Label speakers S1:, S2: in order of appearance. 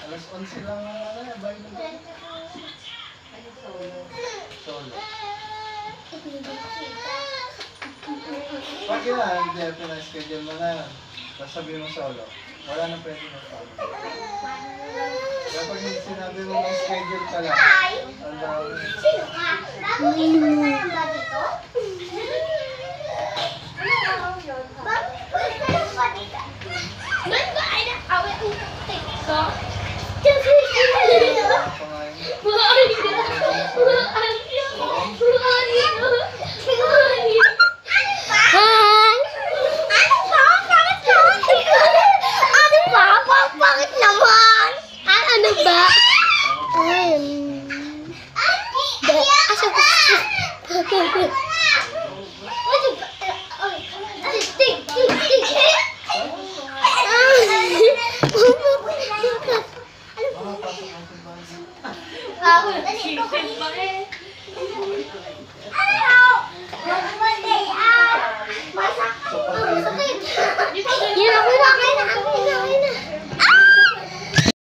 S1: Alas 11 lang ang ano yan, bahay ng gabi. Solo. Pag yun na, hindi, pina-schedule mo na yan. Tapos sabihin mo solo. Wala na pwede na solo. Kapag sinabi mo may schedule ka lang, ang dami.
S2: Sino ka? Bakit mo na yan ba dito? Bakit ba dito? Ba't ba ay nakawin ang tek ko? Kasi bakit naman? Ano ba?